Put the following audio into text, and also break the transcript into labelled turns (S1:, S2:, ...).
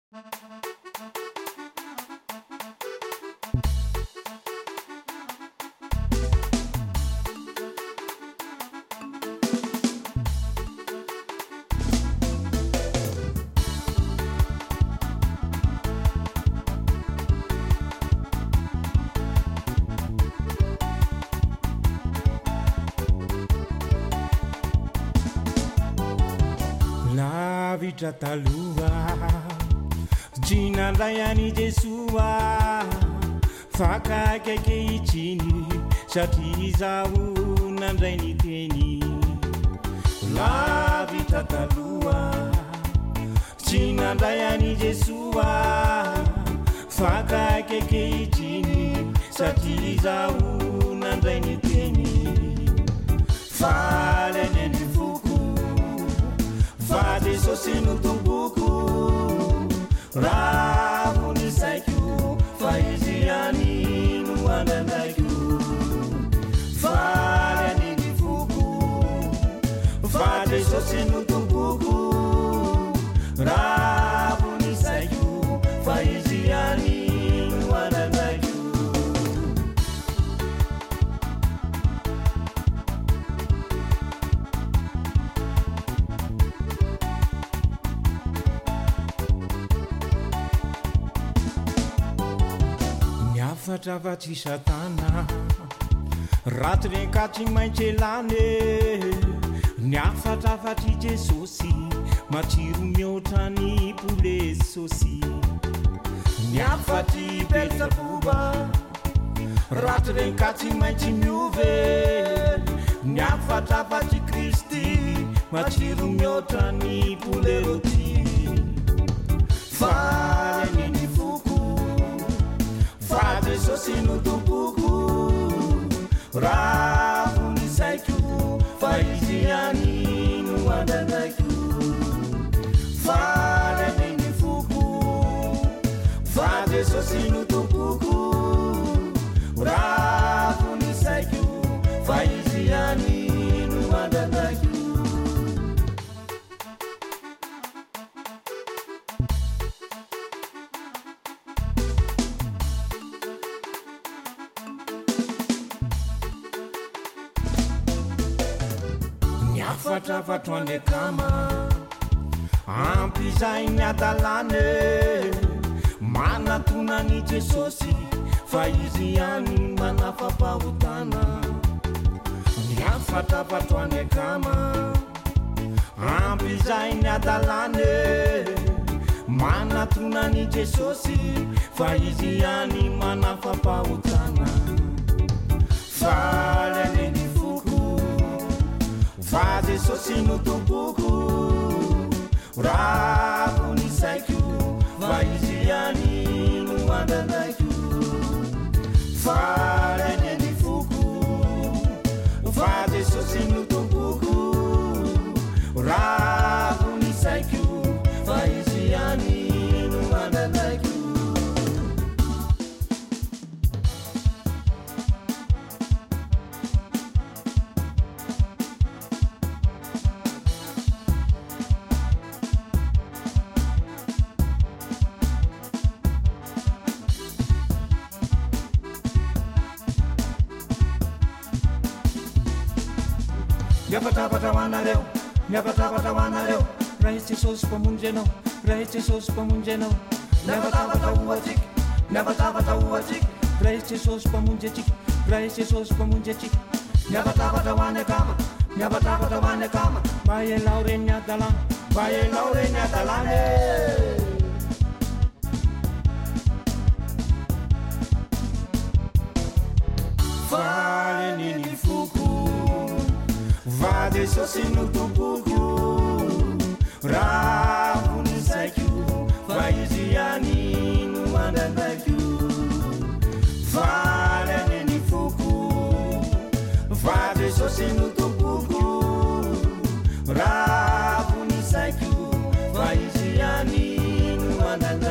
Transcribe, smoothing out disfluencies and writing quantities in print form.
S1: Lavitra taloha jinandray any Jesua fakaiky ankehitriny satria izaho nandray ny teny. Lavitra taloha jinandray any Jesua fakaiky ankehitriny satria izaho nandray ny teny. Faly any ny foko fa Jesosy no tomboko raha ho ny saiko fa izy ihany no andandraiko. Faly any ny foko fa Jesosy no tomboko raha ho ny saiko fa izy ihany no andandraiko. Fatrafatry satana raty renkatry maintselane ny afatrafatry Jesosy matsiro mihoatra ny poulet sauce. Ny afatry Beelzebouba raty renkatry maintsy miove ny afatrafatry Kristy matsiro mihoatra ny poulet rôti. Faly any ny foko fa Jesosy no tomboko raha ho ny saiko fa izy ihany no andandraiko. Faly any ny foko fa Jesosy no tomboko raha ho ny saiko fa izy ihany no andandraiko. Fatrafatro andekama ampizay ny adalane manatonany Jesosy fa izy ihany manafapahotana. Ny afatrafatro andekama ampizay ny adalane manatonany Jesosy fa izy ihany manafapahotana. Faly any ny foko fa Jesosy no tomboko raha ho ny saiko fa izy ihany no andandraiko. Faly any ny foko fa Jesosy no tomboko raha ho ny saiko fa izy ihany no andandraiko. Miafatapatra hoanareo, miafatapatra hoanareo raha izy Jesosy mpamonjy anao, raha izy Jesosy mpamonjy anao. Miafatapatra hoatsika, miafatapatra hoatsika raha izy Jesosy mpamonjy atsika, raha izy Jesosy mpamonjy atsika. Miafatapatra hoany akama, miafatapatra hoany akama mba ialao reny adalana, mba ialao reny adalana. Faly any ny foko fa Jesosy no tomboko raha ho ny saiko fa izy ihany no andandraiko. Faly any ny foko fa Jesosy no tomboko raha ho ny saiko fa izy ihany no andandraiko.